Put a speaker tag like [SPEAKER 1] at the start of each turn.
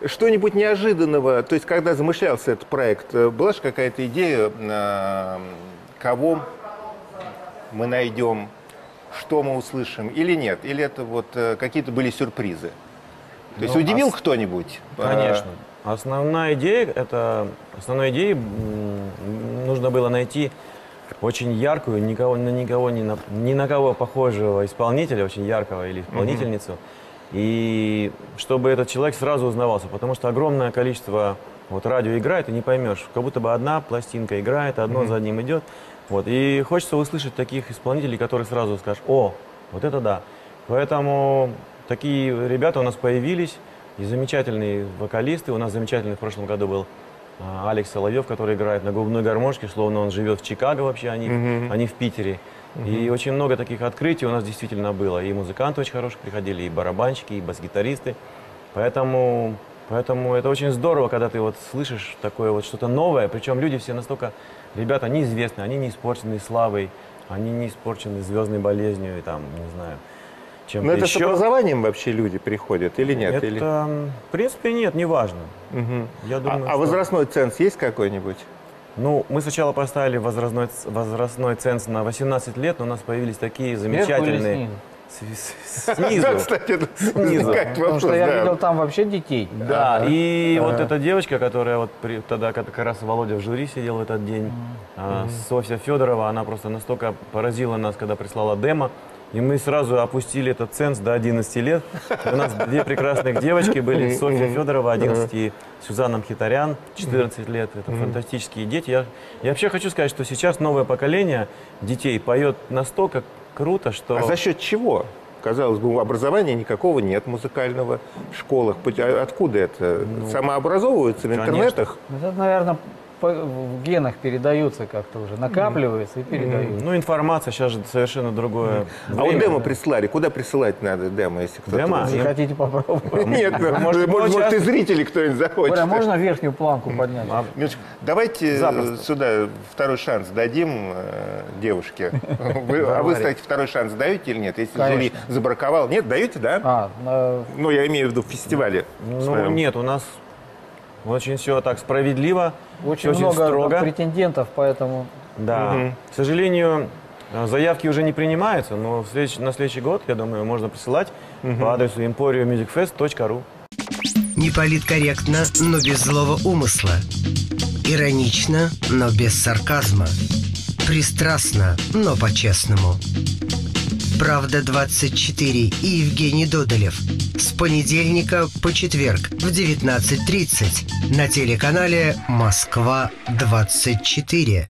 [SPEAKER 1] что-нибудь неожиданного, то есть когда замышлялся этот проект, была же какая-то идея, кого мы найдем, что мы услышим или нет? Или это вот какие-то были сюрпризы? То есть удивил кто-нибудь?
[SPEAKER 2] Конечно. Основная идея нужно было найти очень яркую, ни на кого похожего исполнителя, очень яркого или исполнительницу. И чтобы этот человек сразу узнавался, потому что огромное количество вот радио играет, и не поймешь, как будто бы одна пластинка играет, одно за одним идет. Вот. И хочется услышать таких исполнителей, которые сразу скажут: о, вот это да. Поэтому такие ребята у нас появились, и замечательные вокалисты. У нас замечательный в прошлом году был Алекс Соловьев, который играет на губной гармошке, словно он живет в Чикаго вообще, они в Питере. И очень много таких открытий у нас действительно было. И музыканты очень хорошие приходили, и барабанщики, и бас-гитаристы. Поэтому это очень здорово, когда ты вот слышишь такое вот что-то новое. Причем люди все настолько, ребята, они известны, они не испорчены славой, они не испорчены звездной болезнью и там, не знаю, чем-то
[SPEAKER 1] Но это
[SPEAKER 2] еще.
[SPEAKER 1] с образованием вообще люди приходят или нет?
[SPEAKER 2] Это,
[SPEAKER 1] или...
[SPEAKER 2] в принципе, нет, не важно. Я думаю,
[SPEAKER 1] А возрастной ценз есть какой-нибудь?
[SPEAKER 2] Ну, мы сначала поставили возрастной ценз на 18 лет, но у нас появились такие замечательные... Снизу.
[SPEAKER 1] Да, кстати,
[SPEAKER 2] Снизу.
[SPEAKER 3] Потому что я видел там вообще детей.
[SPEAKER 2] Да, и вот эта девочка, которая вот тогда как раз Володя в жюри сидел в этот день, Софья Федорова, она просто настолько поразила нас, когда прислала демо, и мы сразу опустили этот ценз до 11 лет. У нас две прекрасных девочки были, Софья Федорова, 11, и Сюзанна Мхитарян, 14 лет. Это фантастические дети. Я вообще хочу сказать, что сейчас новое поколение детей поет настолько круто, что...
[SPEAKER 1] А за счет чего? Казалось бы, образования никакого нет музыкального в школах. Откуда это? Самообразовываются в интернетах?
[SPEAKER 3] Это, наверное, в генах передаются как-то уже, накапливается и передаются.
[SPEAKER 2] Ну, информация сейчас же совершенно другое.
[SPEAKER 1] А вот демо прислали. Куда присылать надо демо, если кто-то...
[SPEAKER 2] Демо?
[SPEAKER 3] Если хотите попробовать.
[SPEAKER 1] Нет, может, и зрители кто-нибудь захочет.
[SPEAKER 3] Боря, можно верхнюю планку поднять?
[SPEAKER 1] Милочка, давайте сюда второй шанс дадим девушке. А вы, кстати, второй шанс даете или нет? Если жюри забраковал. Нет, даете, да? Ну, я имею в виду в фестивале.
[SPEAKER 2] Ну, нет, у нас очень все так справедливо,
[SPEAKER 3] очень
[SPEAKER 2] очень
[SPEAKER 3] много
[SPEAKER 2] строго.
[SPEAKER 3] претендентов, поэтому...
[SPEAKER 2] Да. К сожалению, заявки уже не принимаются, но на следующий год, я думаю, можно присылать по адресу emporiummusicfest.ru.
[SPEAKER 4] Неполиткорректно, но без злого умысла. Иронично, но без сарказма. Пристрастно, но по-честному. «Правда-24» и Евгений Додолев. С понедельника по четверг в 19:30 на телеканале «Москва-24».